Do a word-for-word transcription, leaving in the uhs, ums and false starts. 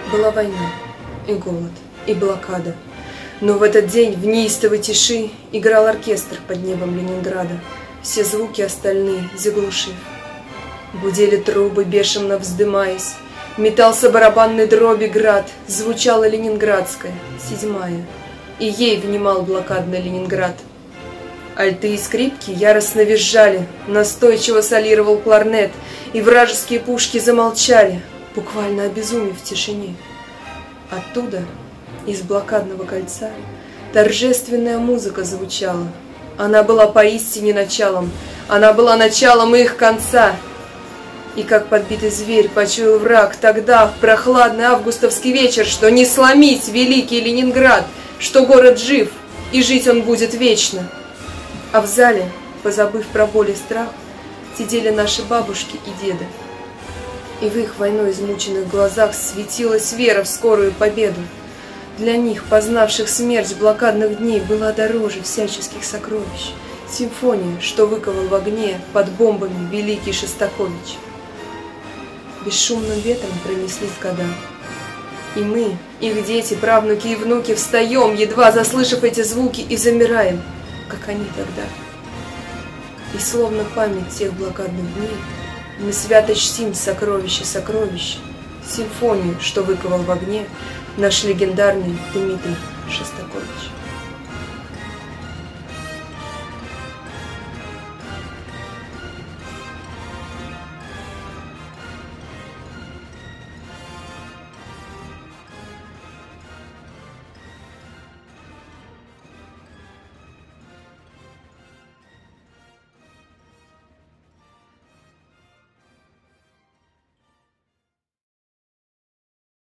Была война, и голод, и блокада. Но в этот день в неистовой тиши играл оркестр под небом Ленинграда, все звуки остальные заглушив. Гудели трубы, бешено вздымаясь, метался барабанный дроби град, звучала ленинградская, седьмая, и ей внимал блокадный Ленинград. Альты и скрипки яростно визжали, настойчиво солировал кларнет, и вражеские пушки замолчали, буквально обезумев в тишине. Оттуда, из блокадного кольца, торжественная музыка звучала. Она была поистине началом, она была началом их конца. И как подбитый зверь почуял враг тогда, в прохладный августовский вечер, что не сломить великий Ленинград, что город жив, и жить он будет вечно. А в зале, позабыв про боль и страх, сидели наши бабушки и деды. И в их войной измученных глазах светилась вера в скорую победу. Для них, познавших смерть блокадных дней, была дороже всяческих сокровищ симфония, что выковал в огне под бомбами великий Шостакович. Бесшумным ветром пронеслись года, и мы, их дети, правнуки и внуки, встаем, едва заслышав эти звуки, и замираем, как они тогда. И словно память тех блокадных дней, мы свято чтим сокровище сокровища, симфонию, что выковал в огне наш легендарный Дмитрий Шостакович.